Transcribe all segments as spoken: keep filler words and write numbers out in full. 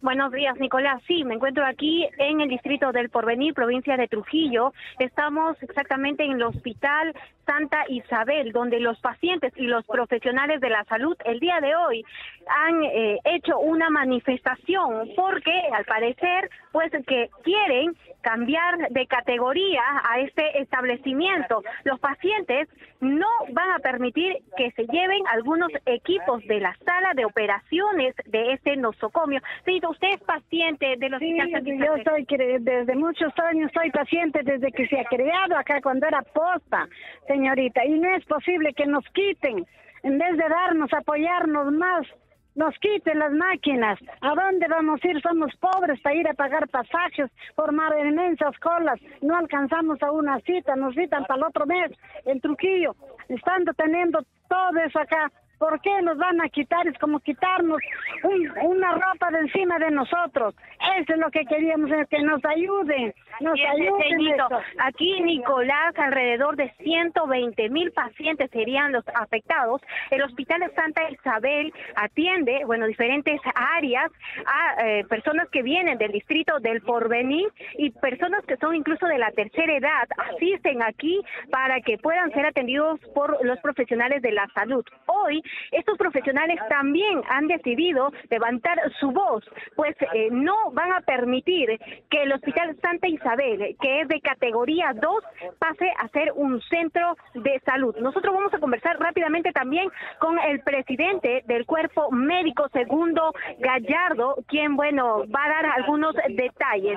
Buenos días, Nicolás. Sí, me encuentro aquí en el distrito del Porvenir, provincia de Trujillo. Estamos exactamente en el Hospital Santa Isabel, donde los pacientes y los profesionales de la salud el día de hoy han eh, hecho una manifestación porque, al parecer, pues que quieren cambiar de categoría a este establecimiento. Los pacientes no van a permitir que se lleven algunos equipos de la sala de operaciones de este nosocomio. Sí, usted es paciente del Hospital Santa Isabel. Yo soy, desde muchos años soy paciente desde que se ha creado acá cuando era posta, señorita, y no es posible que nos quiten, en vez de darnos, apoyarnos más, nos quiten las máquinas. ¿A dónde vamos a ir? Somos pobres para ir a pagar pasajes, formar inmensas colas, no alcanzamos a una cita, nos citan para el otro mes en Trujillo, estando teniendo todo eso acá. ¿Por qué nos van a quitar? Es como quitarnos un, una ropa de encima de nosotros. Eso es lo que queríamos, que nos ayuden, nos ayuden. Aquí, Nicolás, alrededor de ciento veinte mil pacientes serían los afectados. El Hospital Santa Isabel atiende, bueno, diferentes áreas a eh, personas que vienen del distrito del Porvenir y personas que son incluso de la tercera edad. Asisten aquí para que puedan ser atendidos por los profesionales de la salud. Hoy, estos profesionales también han decidido levantar su voz, pues eh, no van a permitir que el Hospital Santa Isabel, que es de categoría dos, pase a ser un centro de salud. Nosotros vamos a conversar rápidamente también con el presidente del Cuerpo Médico, Segundo Gallardo, quien, bueno, va a dar algunos detalles.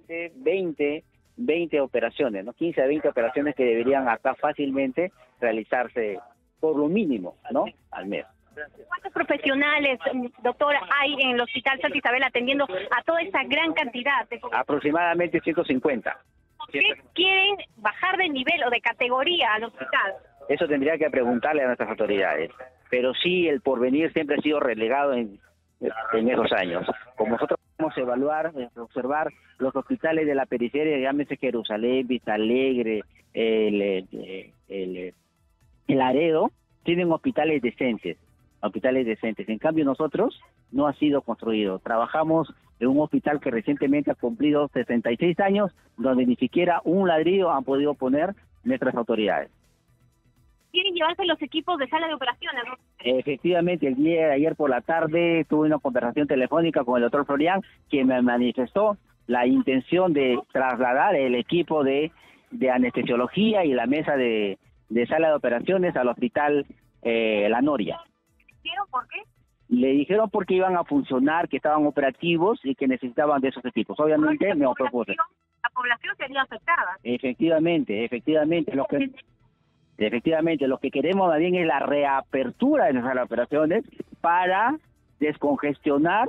veinte, veinte operaciones, ¿no? quince a veinte operaciones que deberían acá fácilmente realizarse por lo mínimo, ¿no? Al mes. ¿Cuántos profesionales, doctor, hay en el Hospital Santa Isabel atendiendo a toda esa gran cantidad de... Aproximadamente ciento cincuenta. ¿Por qué quieren bajar de nivel o de categoría al hospital? Eso tendría que preguntarle a nuestras autoridades. Pero sí, el Porvenir siempre ha sido relegado en, en esos años. Como nosotros podemos evaluar, observar los hospitales de la periferia, llámese Jerusalén, Vista Alegre, el... el, el, el El Laredo, tienen hospitales decentes, hospitales decentes. En cambio nosotros no ha sido construido. Trabajamos en un hospital que recientemente ha cumplido sesenta y seis años, donde ni siquiera un ladrillo han podido poner nuestras autoridades. ¿Quieren llevarse los equipos de sala de operaciones, ¿no? Efectivamente, el día de ayer por la tarde tuve una conversación telefónica con el doctor Florian, quien me manifestó la intención de trasladar el equipo de, de anestesiología y la mesa de de sala de operaciones al hospital eh, La Noria. ¿Dijeron por qué? Le dijeron porque iban a funcionar, que estaban operativos y que necesitaban de esos equipos. Obviamente me propuse. La población sería afectada. Efectivamente, efectivamente. Lo que, efectivamente, lo que queremos más bien es la reapertura de las salas de operaciones para descongestionar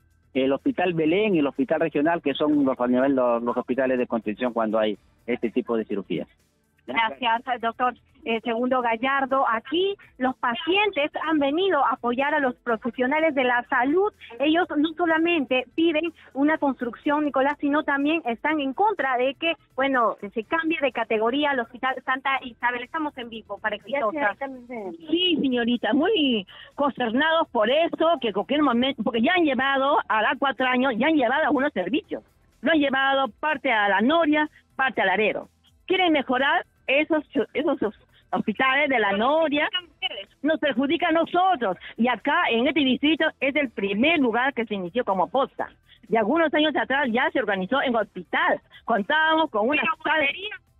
el Hospital Belén y el Hospital Regional, que son los, los, los hospitales de contención cuando hay este tipo de cirugías. Gracias, doctor eh, Segundo Gallardo. Aquí los pacientes han venido a apoyar a los profesionales de la salud. Ellos no solamente piden una construcción, Nicolás, sino también están en contra de que, bueno, que se cambie de categoría al Hospital Santa Isabel. Estamos en vivo para Exitosa. Sí, señorita, muy consternados por eso, que en cualquier momento, porque ya han llevado, a los cuatro años, ya han llevado algunos servicios. Lo han llevado parte a La Noria, parte a Laredo. Quieren mejorar esos esos hospitales de La Noria, nos perjudica a nosotros. Y acá, en este distrito, es el primer lugar que se inició como posta. Y algunos años atrás ya se organizó en hospital. Contábamos con una sala.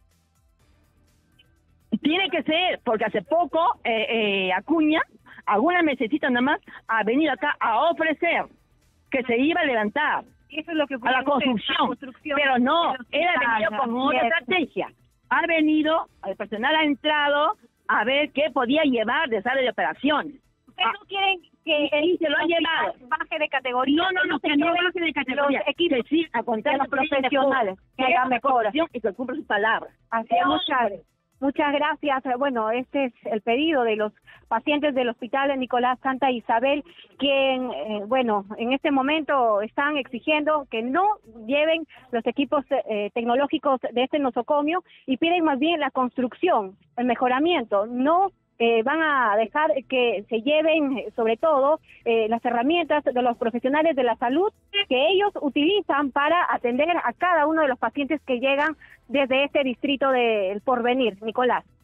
Tiene que ser, porque hace poco eh, eh, Acuña, algunas mesecitas nada más, ha venido acá a ofrecer que se iba a levantar. Eso es lo que a la construcción, construcción, pero no, él ha venido con otra estrategia. Ha venido, el personal ha entrado a ver qué podía llevar de sala de operaciones. ¿Ustedes no quieren que él se lo ha llevado? Baje de categoría. No, no, no, que no baje de categoría. Equipos, que sí, a contar a los profesionales, que hagan mejor y que cumpla sus palabras. Así es, muchas, muchas gracias. Bueno, este es el pedido de los pacientes del Hospital Nicolás Santa Isabel, quien, eh, bueno, en este momento están exigiendo que no lleven los equipos eh, tecnológicos de este nosocomio y piden más bien la construcción, el mejoramiento, no eh, van a dejar que se lleven, sobre todo, eh, las herramientas de los profesionales de la salud que ellos utilizan para atender a cada uno de los pacientes que llegan desde este distrito del Porvenir. Nicolás.